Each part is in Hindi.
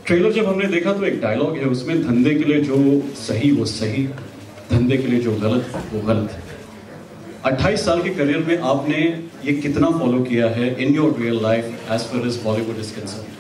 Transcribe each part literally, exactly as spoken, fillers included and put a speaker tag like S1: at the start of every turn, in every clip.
S1: ट्रेलर जब हमने देखा तो एक डायलॉग है उसमें, धंधे के लिए जो सही वो सही, धंधे के लिए जो गलत वो गलत। अट्ठाईस साल के करियर में आपने ये कितना फॉलो किया है in your real life as far as Bollywood is concerned?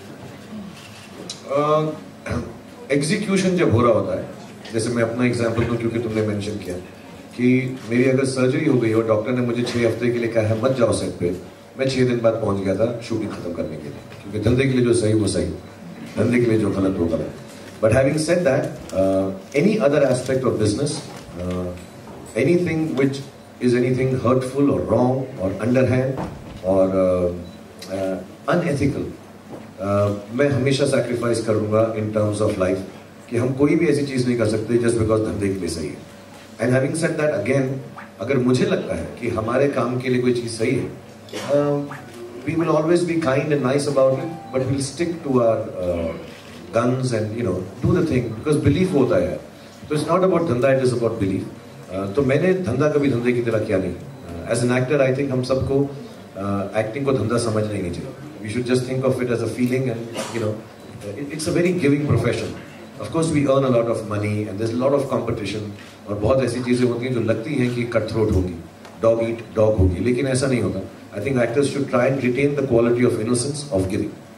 S2: Execution जब हो रहा होता है, जैसे मैं अपना एग्जांपल दूं क्योंकि तुमने मेंशन किया कि मेरी अगर सर्जरी हो गई और डॉक्टर ने मुझे छः हफ्ते के लिए कहा है मत जाओ सेट पे, मैं छः दिन बाद पहुंच गया था शूटिंग खत्म करने के लिए, क्योंकि धंधे के लिए जो सही वो सही, धंधे के लिए जो गलत वो गलत। But having said that, any other aspect of business, anything which is anything hurtful और रॉन्ग और अंडरहैंड और अनएथिकल, मैं हमेशा सैक्रिफाइस करूंगा इन टर्म्स ऑफ लाइफ कि हम कोई भी ऐसी चीज़ नहीं कर सकते जस्ट बिकॉज धंधे के लिए सही है। And having said that again, अगर मुझे लगता है कि हमारे काम के लिए कोई चीज़ सही है, we will always be kind and nice about it, but will stick to our guns and you know do the thing, because belief होता है। तो इट्स नॉट अबाउट धंधा, इट इज अबाउट बिलीफ। तो मैंने धंधा कभी धंधे की तरह किया नहीं। As an actor I think हम सबको एक्टिंग को धंधा समझना ही नहीं चाहिए। We should just think of it as a feeling and you know it's a very giving profession. Of course we earn a lot of money and there's a lot of competition, और बहुत ऐसी चीज़ें होती हैं जो लगती हैं कि कट थ्रोट होगी, डॉग ईट डॉग होगी, लेकिन ऐसा नहीं होता। I think actors should try and retain the quality of innocence of giving.